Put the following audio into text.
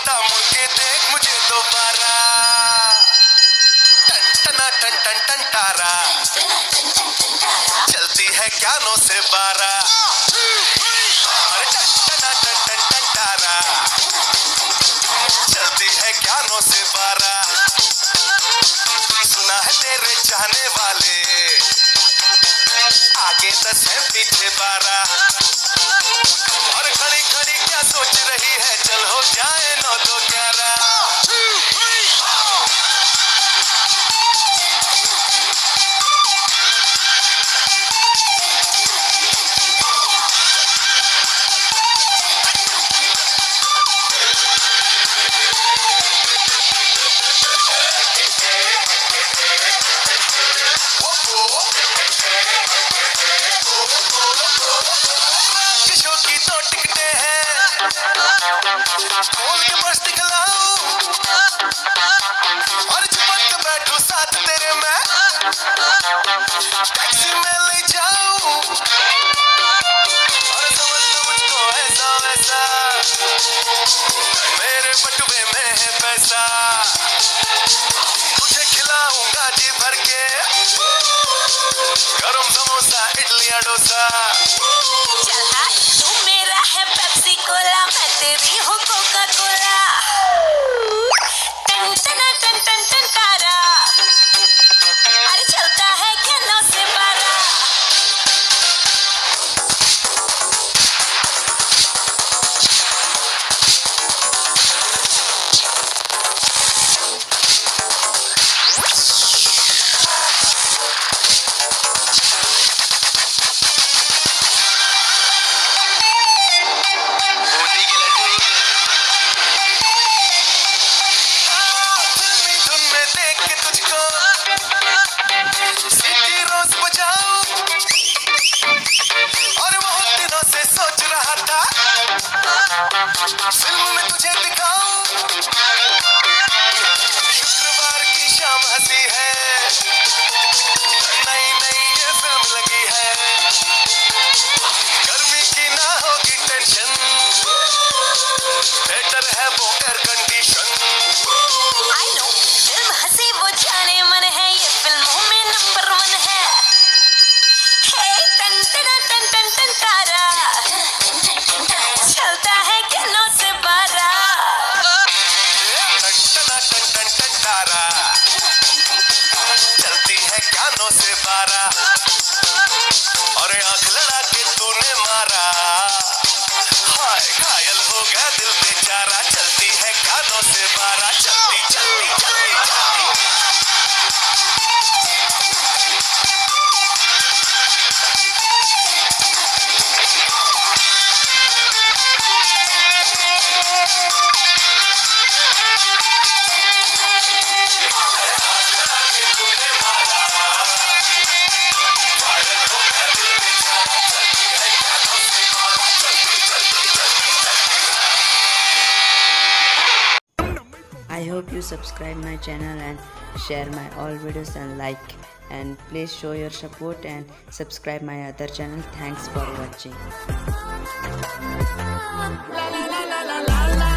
बेटा मुड़ के देख मुझे दोबारा। टन टना टन टन टन तारा, चलती है क्या 9 से 12। अरे टन टना टन टन टन तारा, चलती है क्या 9 से 12। सुना है तेरे चाहने वाले, आगे 10 है पीछे 12। और खड़ी खड़ी क्या सोच रही है, चल हो जाए 9 2 11। तो टिकटे हैं, खोल के बस दिखलाऊं और चिपक के बैठूं साथ तेरे मैं, टैक्सी में ले जाऊं और समझ लो मुझको ऐसा वैसा, मेरे बटुए में है पैसा। तुझे खिलाऊंगा जी भर के, गरम समोसा इडलियां डोसा। कोला मैं तेरी हूँ कोका कोला। टन टना टन टन टन तारा, अरे चलता है क्या 9 से 12। फिल्म में तुझे दिखाऊं, शुक्रवार की शाम हंसी है, नई नई ये फिल्म लगी है। गर्मी की ना होगी टेंशन, थिएटर है वो air condition. I know film हंसी वो जाने मन है, ये फिल्मों में नंबर 1 है। हे टन टन टन टन टन तारा, चलता है क्या 9 से 12। टन टना टन टन टन तारा, चलती है क्या 9 से 12। और आंख लड़ा के तूने मारा, हाय घायल हो गया दिल बेचारा। चलती है क्या 9 से 12, चलती चलती चलती चलती। I hope you subscribe my channel and share my all videos and like, and please show your support and subscribe my other channel. Thanks for watching.